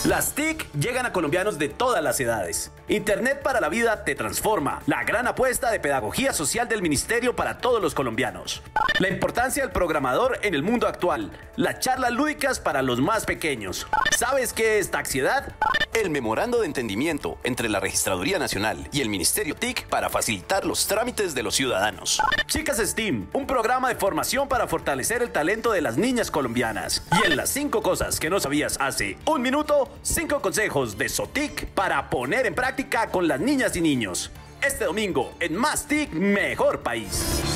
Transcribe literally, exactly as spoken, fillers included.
Las T I C llegan a colombianos de todas las edades. Internet para la vida te transforma. La gran apuesta de pedagogía social del ministerio para todos los colombianos. La importancia del programador en el mundo actual. Las charlas lúdicas para los más pequeños. ¿Sabes qué es taxiedad? El memorando de entendimiento entre la Registraduría Nacional y el Ministerio T I C para facilitar los trámites de los ciudadanos. Chicas STEAM, un programa de formación para fortalecer el talento de las niñas colombianas. Y en las cinco cosas que no sabías hace un minuto, cinco consejos de SOTIC para poner en práctica con las niñas y niños. Este domingo en Más T I C, Mejor País.